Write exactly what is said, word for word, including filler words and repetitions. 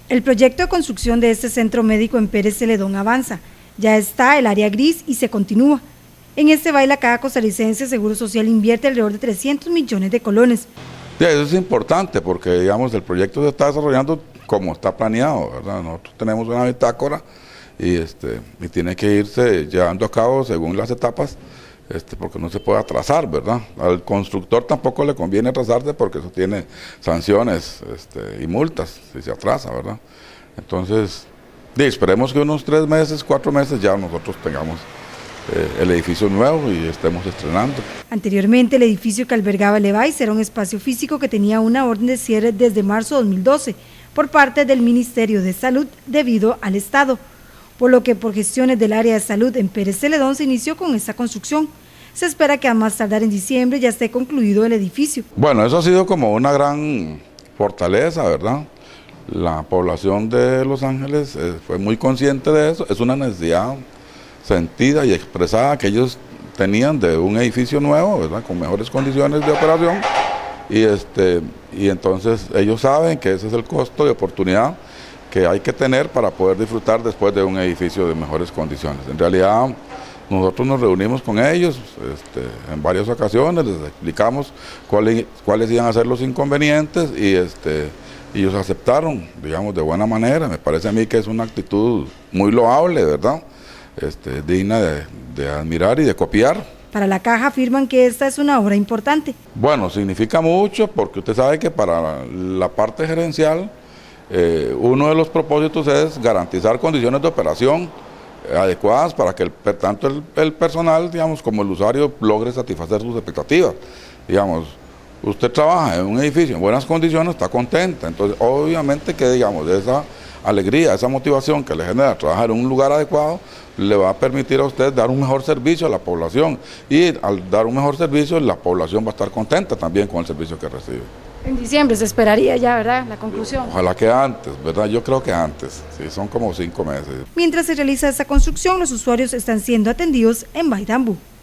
El proyecto de construcción de este centro médico en Pérez Celedón avanza. Ya está el área gris y se continúa. En este baile, cada costarricense Seguro Social invierte alrededor de trescientos millones de colones. Sí, eso es importante porque, digamos, el proyecto se está desarrollando como está planeado, ¿verdad? Nosotros tenemos una bitácora y, este, y tiene que irse llevando a cabo según las etapas, este, porque no se puede atrasar, ¿verdad? Al constructor tampoco le conviene atrasarse porque eso tiene sanciones este, y multas si se atrasa, ¿verdad? Entonces, sí, esperemos que unos tres meses, cuatro meses ya nosotros tengamos eh, el edificio nuevo y estemos estrenando. Anteriormente, el edificio que albergaba el EVAIS era un espacio físico que tenía una orden de cierre desde marzo de dos mil doce por parte del Ministerio de Salud debido al Estado, por lo que por gestiones del área de salud en Pérez Celedón se inició con esta construcción. Se espera que a más tardar en diciembre ya esté concluido el edificio. Bueno, eso ha sido como una gran fortaleza, ¿verdad? La población de Los Ángeles eh, fue muy consciente de eso, es una necesidad sentida y expresada que ellos tenían de un edificio nuevo, ¿verdad? Con mejores condiciones de operación y, este, y entonces ellos saben que ese es el costo de oportunidad que hay que tener para poder disfrutar después de un edificio de mejores condiciones. En realidad nosotros nos reunimos con ellos este, en varias ocasiones, les explicamos cuáles, cuáles iban a ser los inconvenientes y este, ellos aceptaron, digamos, de buena manera. Me parece a mí que es una actitud muy loable, ¿verdad? Este, digna de, de admirar y de copiar. Para la Caja afirman que esta es una obra importante. Bueno, significa mucho porque usted sabe que para la parte gerencial eh, uno de los propósitos es garantizar condiciones de operación adecuadas para que el, tanto el, el personal, digamos, como el usuario logre satisfacer sus expectativas. Digamos, usted trabaja en un edificio en buenas condiciones, está contenta, entonces obviamente que, digamos, esa alegría, esa motivación que le genera trabajar en un lugar adecuado, le va a permitir a usted dar un mejor servicio a la población y al dar un mejor servicio la población va a estar contenta también con el servicio que recibe. En diciembre se esperaría ya, ¿verdad?, la conclusión. Ojalá que antes, ¿verdad? Yo creo que antes, sí, son como cinco meses. Mientras se realiza esta construcción, los usuarios están siendo atendidos en Baidambú.